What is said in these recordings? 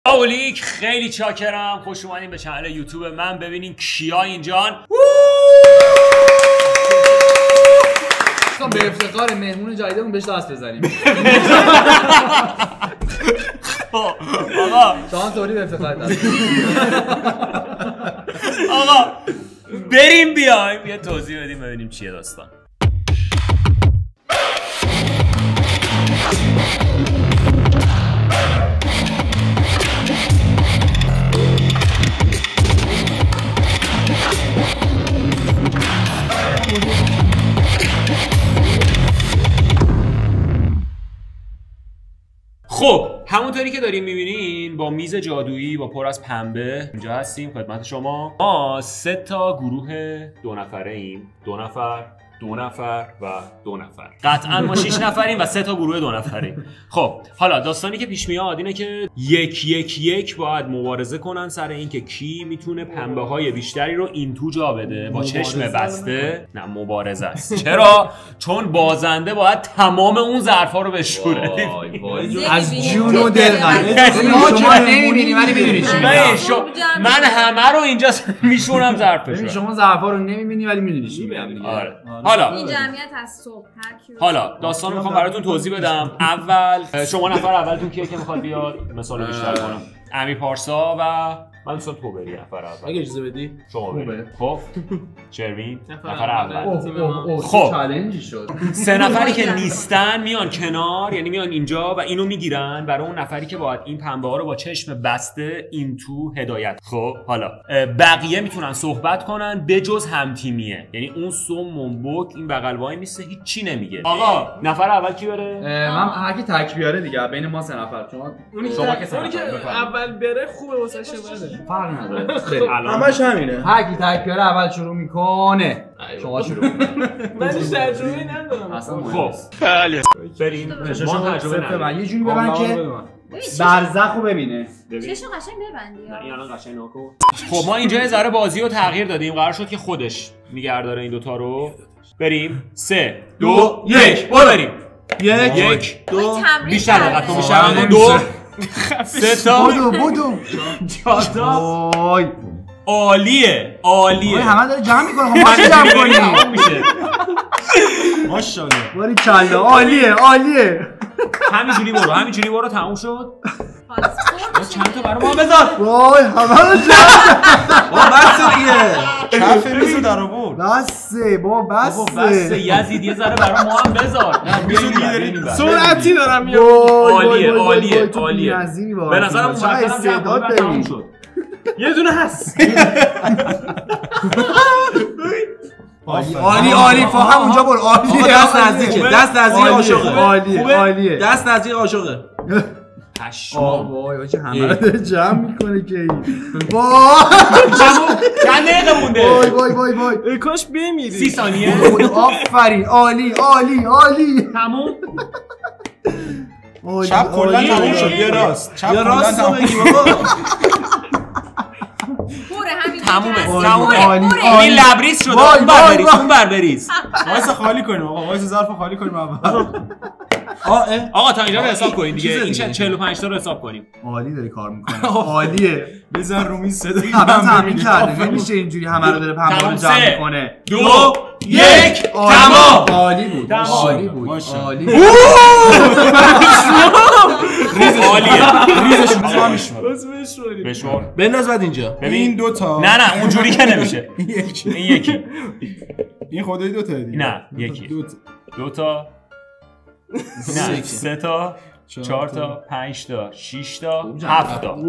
اولیک خیلی چاکرم. خوش اومدین به چنل یوتیوب من. ببینین کیا اینجان. به افتخار مهمون جدیدمون بهش دست بزنیم. آقا شما طوری به افتخار دست آقا بریم بیایم یه توضیح بدیم ببینیم چیه داستان. خب همونطوری که داریم میبینین با میز جادویی با پر از پنبه اینجا هستیم خدمت شما. ما 3 تا گروه 2 نفره ایم. 2 نفر و 2 نفر. قطعا ما 6 نفریم و 3 تا گروه 2 نفریم. خب حالا داستانی که پیش میاد اینه که یک باید مبارزه کنن سر اینکه کی میتونه پنبه های بیشتری رو این تو جا بده با چشم بسته. نه مبارزه است. چرا؟ چون بازنده باید تمام اون ظرفا رو بشوره. از جون و دل ما شما نمیبینی ولی میدونی چی میگم. من همه رو اینجا میشونم ظرفشو. شما ظرفا رو نمیبینی ولی میدونی چی میگم. حالا این جمعیت از صبح حالا داستان رو میخوام براتون توضیح بدم. اول شما نفر اولتون کیه که میخواد بیاد مثال بیشتر کنم؟ امیر پارسا و من دوستان تو بری نفر اول. اگه اجازه بدی شما بری. خب شروین نفر اول. خب چالنجی شد. 3 نفری که نیستن میان کنار، یعنی میان اینجا و اینو میگیرن برای اون نفری که باید این پنبه ها رو با چشم بسته این تو هدایت. خب حالا بقیه میتونن صحبت کنن بجز هم تیمیه، یعنی اون سوم بک این بغل وای میسته هیچی نمیگه. آقا نفر اول کی بره؟ من هر کی تک بیاره دیگه بین ما 3 نفر. شما که اول بره خوبه واسه شما. فرق نداره. همش همینه. هر کی تک بیاره اول شروع میکنه. شما شروع کنید. من تجربه ندارم. اصلا خب بریم. ما تجربه نداریم. یه جوری ببند که برزخو ببینه. چشم قشنگ ببندی. نه این الان قشنگ نکن. خب ما اینجا یه ذره بازی رو تغییر دادیم. قرار شد که خودش نگهداره این دوتا رو. بریم 3 2 1 بریم. 1 2 بیشتر دقت کن. بیشتر 2 3 تا بودو 4 تا. عالیه همه داره جمع میکنه. ما جمع کنیم میشه. ماشاءالله. باری کلا عالیه. همینجوری برو تموم شد. چند تا برای ما بذار. وای همه رو جمع. بس دیگه. کف میزو در آورد. بس یزید یه ذره برای ما هم بذار. نه سرعتی دارم میام. عالیه. به نظرم استعداد داری. یه دونه هست. عالی فهم اونجا برو. عالیه. دست نزدیکه. دست نزدیک عاشقه. عالیه. دست نزدیک عاشقه. وای چه همه رو جمع میکنه که این. چند دقیقه مونده؟ وای کاش بمیری. 30 ثانیه. آفرین. عالی. تموم. چپ کلا تموم شد. یه راست بگی بابا. تمومه. این لبریز شده. اون بر بریز. وایسا خالی کنیم آقا. وایسا ظرف خالی کنیم اول. آقا تا اینجا رو حساب کنین دیگه. این 45 تا رو حساب کنیم. عالی داری کار میکنه. عالیه. بزن رو میز صدا. تمام کرده. نمیشه اینجوری همه رو داره پنبه رو جمع میکنه. 2 1 تمام. عالی بود. ریزش بشور. بنداز بعد اینجا. این 2 تا. نه اونجوری که نمیشه. این یکی. این خدایی 2 تا دیگه. نه یکی. 2 تا. نه 3 تا 4 تا 5 تا 6 تا 7 تا.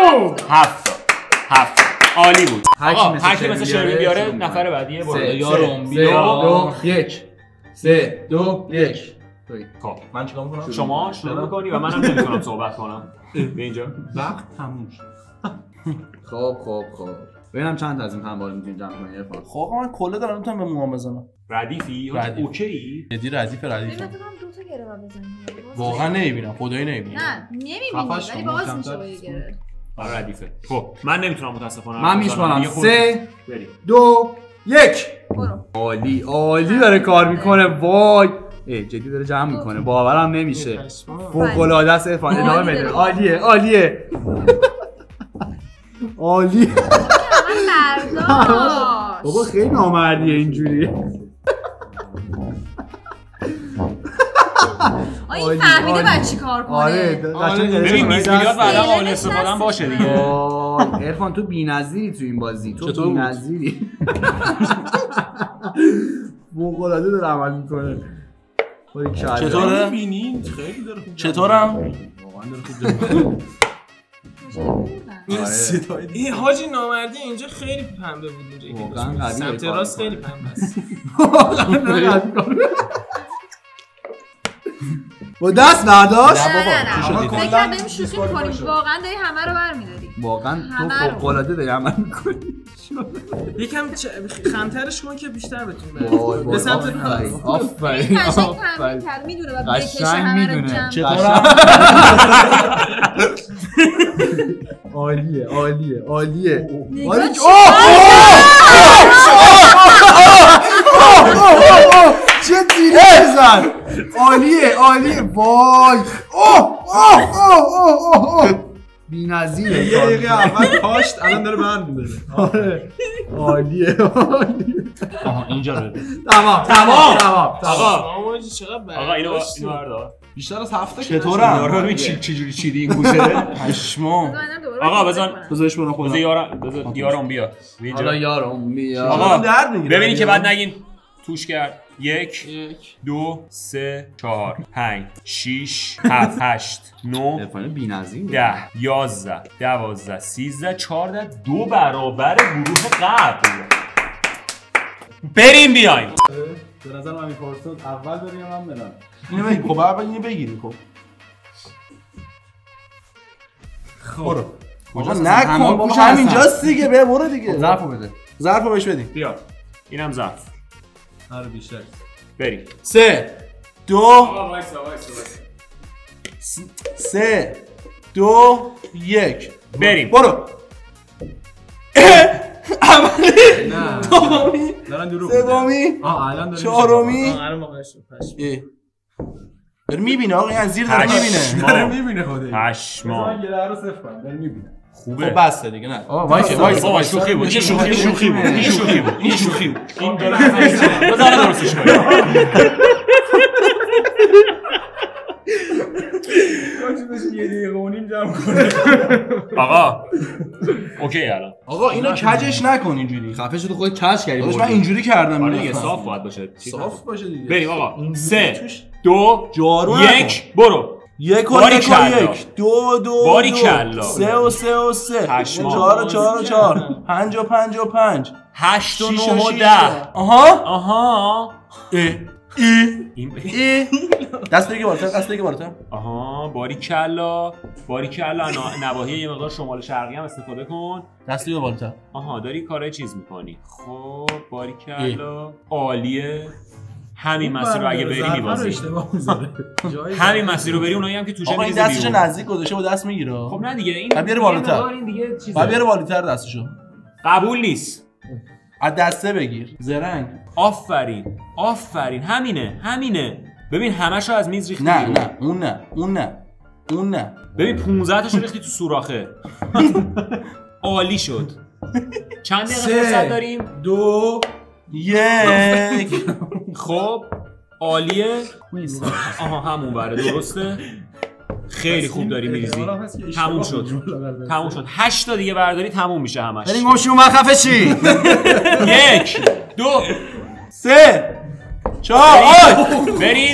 7 عالی بود. هر کی مثل شروین بیاره نفر بعدیه برو. یارم 2 1 3 2 1. خب من چیکار می‌کنم؟ شما شروع می‌کنی و منم نمی‌تونم صحبت کنم. به اینجا وقت تموم شد. خب ببینم چند تا از این پنبه رو می‌تونید جمع کنید عرفان. خب من کلا دارم میتونم به موام بزنم. ردیفی؟ اوکی؟ ردیف. فکر کنم 2 تا گره بزنیم. واقعا نمی‌بینم. خدایی نمی‌بینم. نه نمی‌بینی ولی باز میشه با یه گره. ردیفه. خب من نمیتونم متاسفانه. من میشمارم 3 2 1. برو. عالی داره کار میکنه. وای جدی داره جمع میکنه باورم نمیشه فوق‌العاده است عرفان ادامه بده عالیه عالیه عالیه بابا خیلی نامردیه اینجوری این فهمیده بعد چی کار کنه. آره ببین میزبیات بعدا قابل استفاده باشه دیگه. عرفان تو بی‌نظیری تو این بازی تو بی‌نظیری فوق‌العاده داره عمل میکنه. چطوره؟ چطورم؟ واقعا داره خوب این حاجی نامردی اینجا خیلی پنبه بود اینجا واقعا قویه سمت راست خیلی پنبه است با دست برداشت نه فکر بریم شوخی می‌کنیم واقعا داری همه رو برمی‌داری واقعا تو فوق‌العاده داری عمل می‌کنی یکم خمترش کن که بیشتر بتون به سمت آفرین قشنگ تمرین کرد میدونه و بکشه همه رو جمع چطورم عالیه عالیه عالیه چه دیره بزن عالیه عالیه وای بی‌نظیره یه دقیقه اول کاشت الان داره برم می‌داره. عالیه آها اینجا رو تمام آقا چقدر آقا اینو بردار. بیشتر از هفته چطورم؟ ببین چجوری چیدی این گوشه؟ پشمام. آقا بذارش برو خودم. بذار یارم بیا. حالا یارم بیا آقا درد میگیره. ببینید که بعد نگین توش کرد 1 2 3 4 5 6 7 8 9 عرفان بی‌نظیر 10 11 12 13 14 2 برابر گروه قبل. بریم بیایم. به نظر من میپرسید اول بریم من برم. اینو بگیر خب اول اینو بگیریم خب. برو. آقا نکن بابا همینجاست دیگه برو دیگه. ظرفو بده ظرفو بهش بدیم. بیا. اینم ظرف. آره بیشتر. بریم. 3 2 وایسا 3 2 1 بریم. برو. نه دومی دارن دروغ سومی الان چهارمی الان واقعا شد پشم داره میبینه آقا این از زیر داره میبینه داره میبینه خودش پشما یه در رو صفر کنم داره میبینه خوبه. خب بس دیگه نه وایسا شوخی بود. این شوخی بود. این داره بذار درستش کنیم. آقا اوکی الان آقا اینو کجش نکن اینجوری خفه شد خودت کش کردی من اینجوری کردم آره دیگه صاف باید باشه. صاف باشه دیگه بریم آقا 3 2 جارو 1 برو. 1 و 1 2 2 باریکلا 3 و 3 و 3 پشمام. 4 و 4 و 4 5 و 5 و 5 8 و 9 و 10 آها این دست بگی بالاتر دست بگی بالاتر آها باریکلا نواحی یه مقدار شمال شرقی هم استفاده کن. دست بگی بالاتر آها داری کارای چیز میکنی. خب باریکلا عالیه. همین مسیر رو اگه بری میبازی. همین مسیر رو بری اونایی هم که توشه آقا این میریزه دستش بیرون. نزدیک گذاشته با دست میگیره. خب نه دیگه این بیاره بالاتر. این دیگه چیزه. بیاره بالاتر دستشو. قبول نیست. از دسته بگیر. زرنگ. آفرین همینه. ببین همشو از میز ریختی. نه اون نه. ببین 15 تاشو ریختی تو سوراخه. عالی شد. چند دقیقه فرصت داریم؟ 2 1 خب عالیه. آها همون بره درسته. خیلی خوب داری میریزی. تموم شد 8 تا دیگه برداری تموم میشه همش. بریم گمشون من خفه چی 1 2 3 4 بریم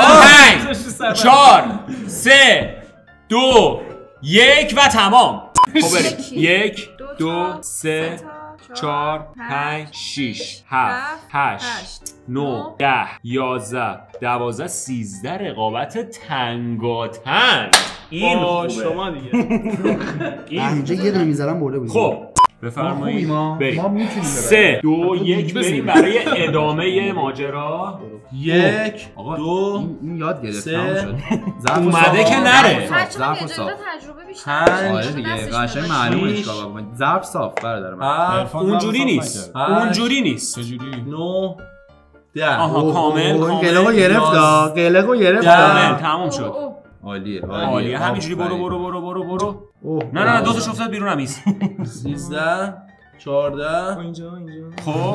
5 4 3 2 1 و تمام. خب بریم 1 2 3 4 5 6 7 8 9 10 11 12 13 رقابت تنگاتنگ. این خوبه. شما دیگه اینجا یه دونه میذارم برده بود. خب بفرمایید بریم. ما میتونیم 3 2 1 بریم برای ادامه ماجرا. 1 آقا 2 این یاد گرفت سه. تموم شد. اومده که نره. هرچند یه جایی تجربه بیشتر آره دیگه قشنگ معلومه چیکار باید. ظرف صاف برادر من. اونجوری نیست. چجوری 9 آها کامل قلقو گرفت قلقو گرفت کامل تموم شد. عالیه عالیه همینجوری برو نه دو تا افتاد بیرون همیز 13 14 اینجا خب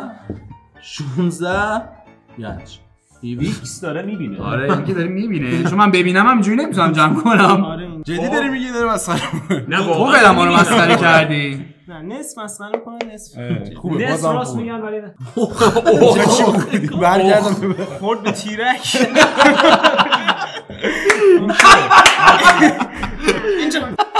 16 یعنچ ایکس داره میبینه. آره این که داره میبینه چون من ببینم همینجوری نمیتونم جمع کنم. آره جدی داری میگی داره مسخره نه تو بلا ما رو مسخره کردی. نه نصف مسخره کنه نصف خوبه نصف راست میگن ولی نه برگردم خورد به تیرک اینجا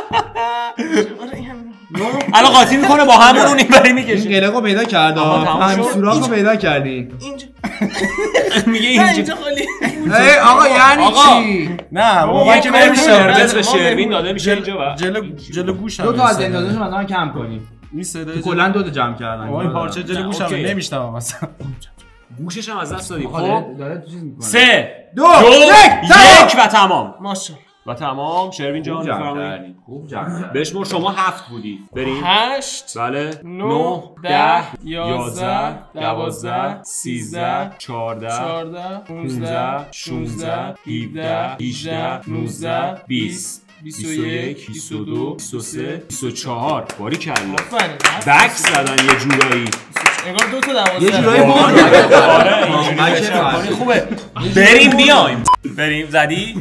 الان قاطی میکنه با همون اون اینوری میکشه. این قلقو پیدا کرد همین سوراخو پیدا کردی. اینجا میگه اینجا خالی. ای آقا یعنی چی؟ نه من که شربت به شروین داده میشه اینجا و جلو گوشم دو تا از اندازه‌شو مثلا کم کنیم. این صدای کلا دو تا جمع کردن. این پارچه جلو گوشم اوکی. نمیشنوم مثلا گوشش هم از دست دادیم. خب داره تو چیز میکنه. 3 2 1 و تمام. ماشاءالله. و تمام. شروین جان بفرمایید. خوب جمع کردی. بشمر شما 7 بودی. بریم. 8 بله 9 10 11 12 13 14 14 15 16 17 18 19 20 21 22 23 24 باری کلا آفرین بک زدن یه جورایی. انگار دو تا 12 یه جورایی آره اینجوری خوبه. بریم بیایم. بریم زدی.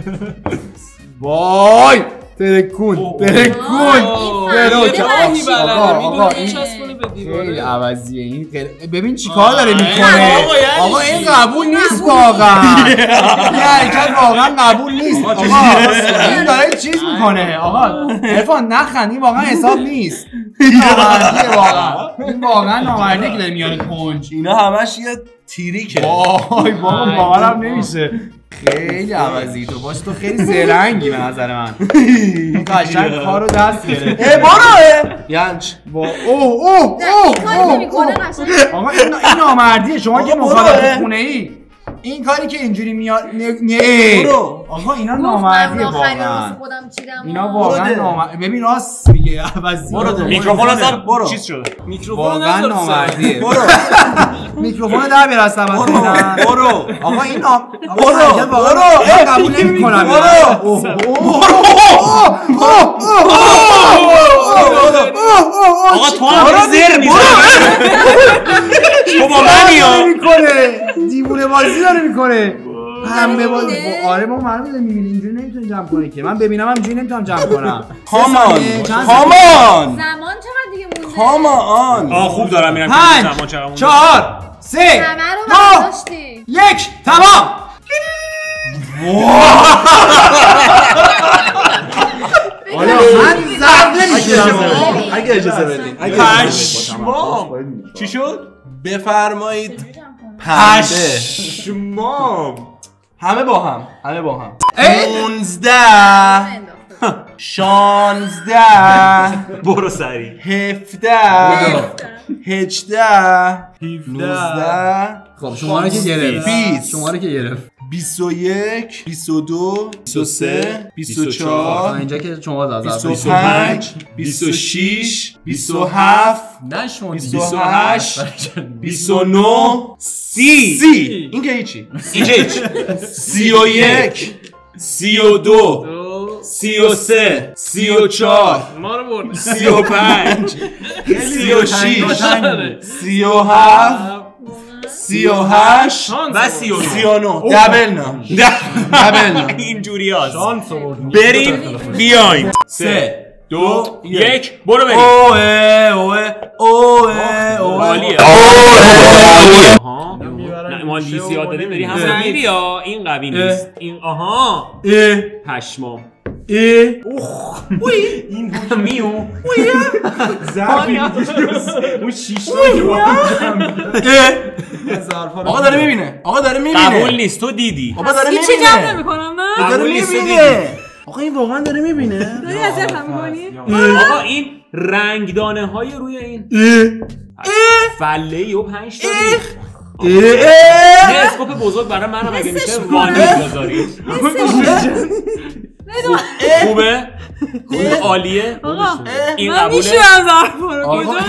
وای ترکون آقا این چسبونه به خیلی دیواره عوضیه این ببین چیکار داره میکنه. آقا آقا این قبول نیست واقعا. این حرکت واقعا قبول نیست. آقا این داره چیز میکنه. آقا عرفان نخند این واقعا حساب نیست. این واقعا نامردیه که داره میاره کنج. اینا همش یه تیریکه. وای بابا باورم نمیشه. خیلی عوضی تو باش تو خیلی زرنگی به نظر من. قشنگ کارو دست گرفت. برو ینچ اوه آقا این نامردیه. شما که مخالف خونه ای این کاری که اینجوری میاد برو آقا اینا نامردیه واقعا. اینا واقعا نامردیه. ببین راست میگه عوضی. میکروفون نظر چیز شده. واقعا نامردیه. برو میکروفون در بیار از سبت برو آقا این نام برو این قبول نمی‌کنم. آقا تو هم زر میزنی. تو با منی ها دیوونه بازی داره میکنه. همه بازی آره ما معلومه میبینی اینجوری نمیتونی جمع کنی که من ببینم همینجوری نمیتونم جمع کنم. کامان زمان چقدر دیگه مونده؟ کامان خوب دارم میرم. 5 4 3 همه رو برداشتی 1 تمام. من زرد نمیشم. اگه اجازه بدین پشمام. چی شد؟ بفرمایید پشمام. همه با هم 15 16 برو سری. 17 18 19 خب شماره که گرفت 20 شماره که گرفت 21 22 23 24 اینجا که شما از 25 26 27 نشون 28 29 30 این که هیچی 31 32 33 34 ما رو برد 35 36 37 38 و 39 دبل نه اینجوری هست. بریم بیایم. 3 2 1 برو بریم. عالیه. نه ما لیزی یاد دادیم داری همون میری یا این قوی نیست. این آها پشمام. این میو آقا داره میبینه قبول نیست. تو دیدی بابا داره هیچی جمع نمی‌کنم نه. داره قبول نیست. تو دیدی. میبینه آقا این واقعا داره میبینه داری اذیت هم می‌کنی؟ آقا این رنگدانه های روی این فله و 5 تا یه اسکوپ بزرگ برای منم اگه میشه وانیت بذارید. خوبه؟ عالیه. این من قبوله. میشونم ظرفا رو کجا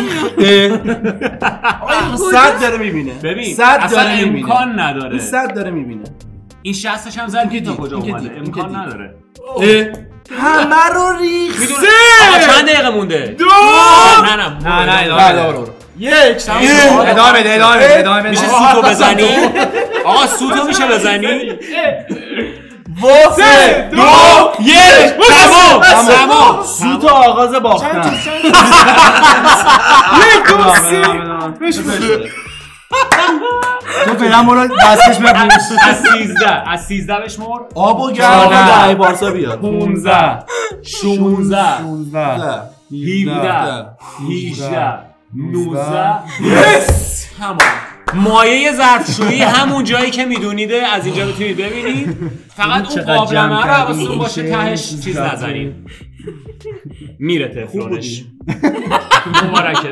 میاد؟ 100 داره میبینه. ببین 100 اصلا داره میبینه. امکان نداره. 100 داره میبینه. این 60ش هم زد که تا کجا این که اومده. دید، این امکان که دید. نداره. همه رو ریخت. میدونه آقا چند دقیقه مونده؟ 2 نه ادامه 1 ادامه بده میشه سوتو بزنی؟ آقا سوتو میشه بزنی؟ 3 2 1 تمام. سوت آغاز باختن. تو فعلا برو دستش ببوش. از 13 بشمر. آب و گرم دهه بارسا بیاد. 15 16 16 17 18 19 تمام. مایه ظرفشویی همون جایی که میدونیده از اینجا میتونید ببینید. فقط اون قابلمه رو حواستون باشه تهش چیز نزنید. میره تفلونش. مبارکه.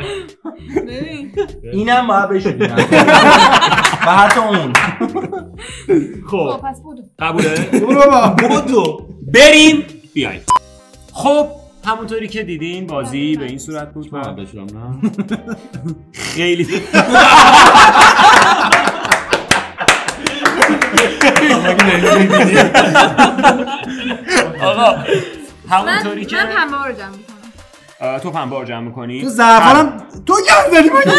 اینم باید بشه و حتی اون. خب پس بودو. قبوله؟ برو بابا بریم بیایم. خب همونطوری که دیدین بازی به این صورت بود و خیلی آقا همونطوری که من پنبه رو جمع میکنم. تو پنبه رو جمع میکنی؟ تو زعفران تو گم داری من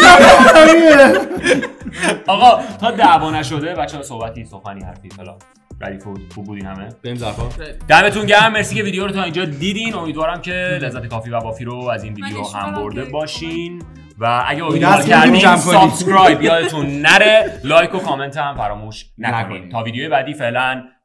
آقا تا دعوا نشده بچه‌ها سخنی حرفی فلان ردیف خوب بودین همه. بریم زعفران. دمتون گرم. مرسی که ویدیو رو تا اینجا دیدین. امیدوارم که لذت کافی و بافی رو از این ویدیو هم برده باشین و اگه ویدیو رو کردین سابسکرایب یادتون نره، لایک و کامنت هم فراموش نکنین. تا ویدیو بعدی فعلا